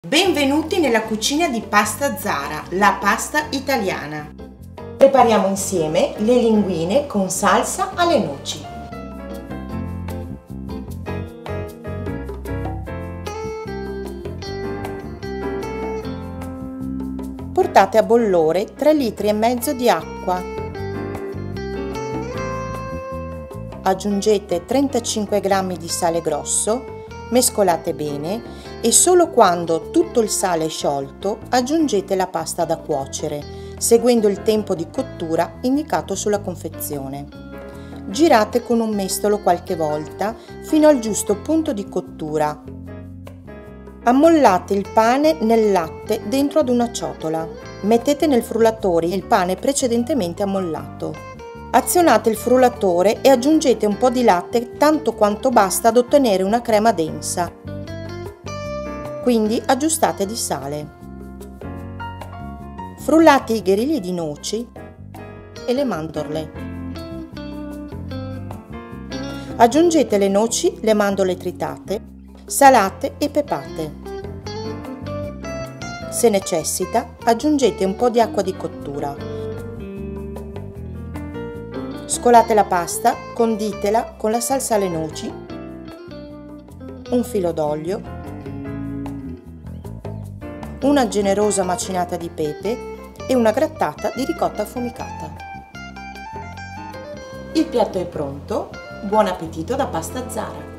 Benvenuti nella cucina di Pasta Zara, la pasta italiana. Prepariamo insieme le linguine con salsa alle noci. Portate a bollore 3 litri e mezzo di acqua. Aggiungete 35 g di sale grosso, mescolate bene e solo quando tutto il sale è sciolto aggiungete la pasta da cuocere, seguendo il tempo di cottura indicato sulla confezione. Girate con un mestolo qualche volta fino al giusto punto di cottura. Ammollate il pane nel latte dentro ad una ciotola. Mettete nel frullatore il pane precedentemente ammollato. Azionate il frullatore e aggiungete un po' di latte tanto quanto basta ad ottenere una crema densa. Quindi aggiustate di sale. Frullate i gherigli di noci e le mandorle. Aggiungete le noci, le mandorle tritate, salate e pepate. Se necessita, aggiungete un po' di acqua di cottura. Scolate la pasta, conditela con la salsa alle noci, un filo d'olio, una generosa macinata di pepe e una grattata di ricotta affumicata. Il piatto è pronto, buon appetito da Pasta Zara!